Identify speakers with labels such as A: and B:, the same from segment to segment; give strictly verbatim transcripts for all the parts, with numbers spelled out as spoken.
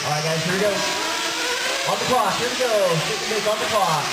A: All right, guys, here we go. On the clock, here we go. Six minutes on the clock.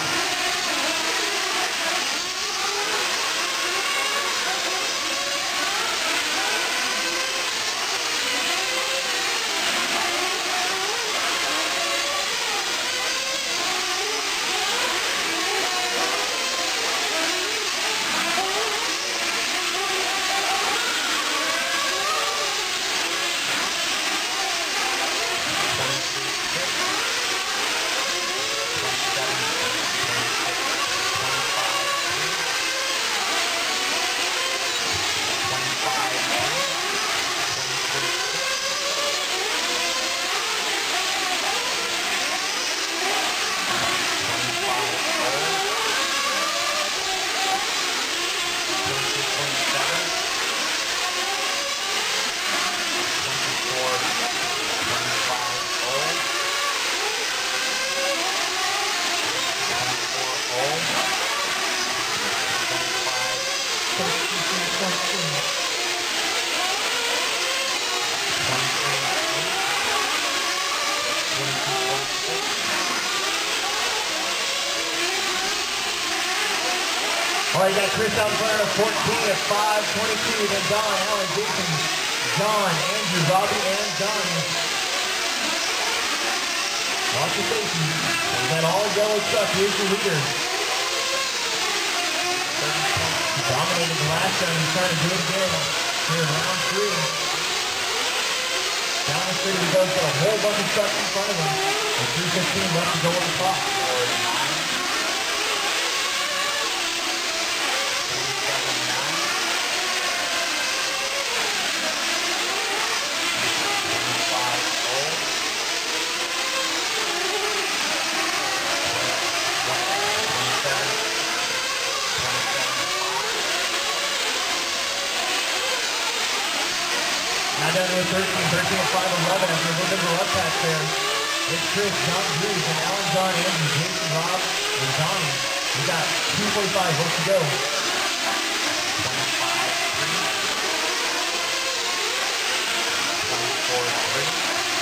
A: All right, you got Chris out front of fourteen at five twenty-two. Then Don, Alan, Jason, John, Andrew, Robbie, and Donnie. Watch your faces. There's that all yellow truck. Here's your leader. He dominated the last time. He's trying to do it again here in round three. Down the street he goes. Got a whole bunch of trucks in front of him. And three fifteen left to go on the clock. Now down to a thirteen, thirteen at five eleven after a little bit of a left patch there. It's Chris, John, Bruce, and Alan, John, Andrew, Jason, Rob, and Donnie. We got two forty-five left to go. twenty-five three. twenty-four three.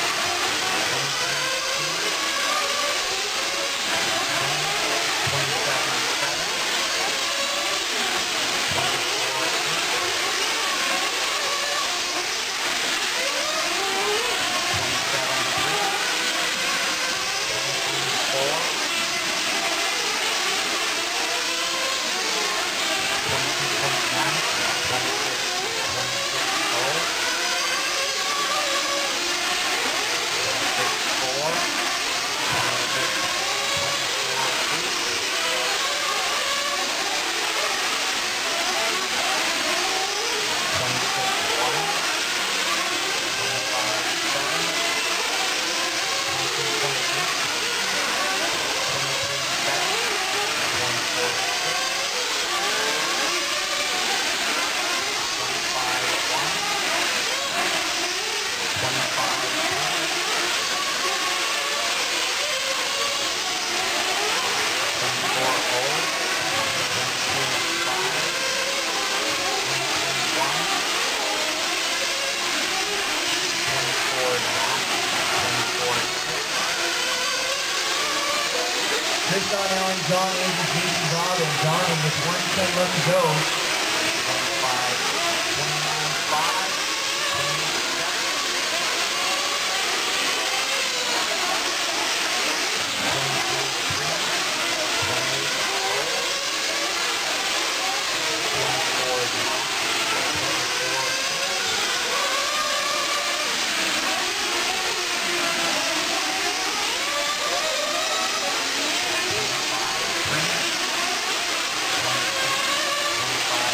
A: Chris, Don, Alan, John, Andrew, Jason, Rob, and Donnie with one ten left to go. twenty-five, twenty-nine, five, twenty-five,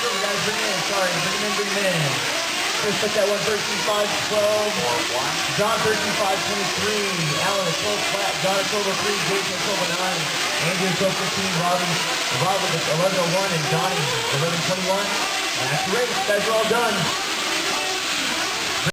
A: Nitro, we gotta bring him in. Sorry, bring him in, bring him in. Chris took that one thirteen five twelve. John thirteen five twenty-three. Alan at twelve flat. John at twelve oh three. Jason at twelve oh nine. Andrew at twelve fifteen. Robbie, Robert at eleven oh one. And Donnie eleven twenty-one. That's the race. Guys are all done.